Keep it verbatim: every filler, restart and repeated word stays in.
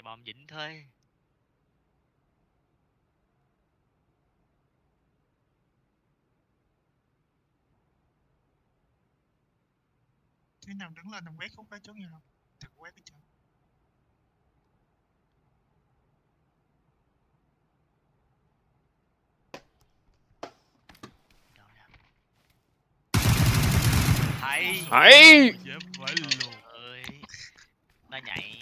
bom dính thôi. Cái nào đứng lên thằng quét không phải chỗ gì không? Thằng quét cái chỗ. Hay. Hay. Ơi. Nó nhảy